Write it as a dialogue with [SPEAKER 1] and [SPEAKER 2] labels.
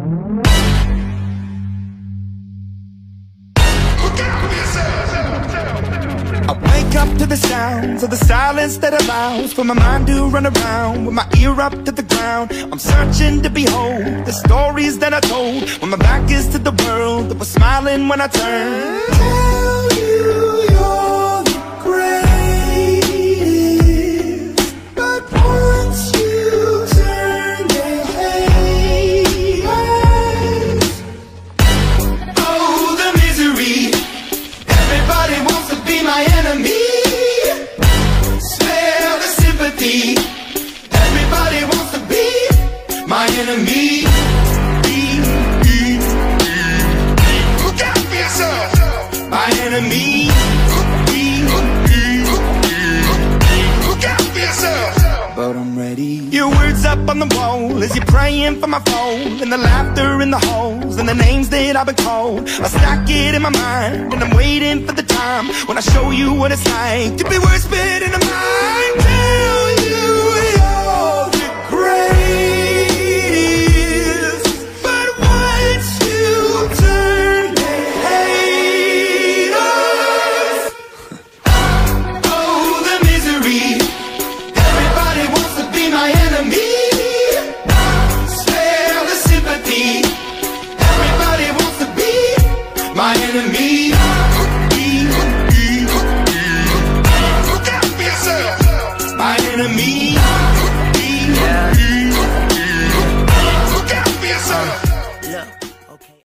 [SPEAKER 1] I wake up to the sounds of the silence that allows for my mind to run around with my ear up to the ground. I'm searching to behold the stories that I told when my back is to the world that was smiling when I turned. Tell you you're the greatest, but once you turn they hate us. Oh, the misery. Everybody wants to be my enemy. Spare the sympathy. Everybody wants to be my enemy. Look out for yourself. My enemy. Look out for yourself. But I'm ready. Your words up on the wall as you're praying for my phone, and the laughter in the halls and the names that I've been called. I stack it in my mind and I'm waiting for the time when I show you what it's like to be worse fit in a mind.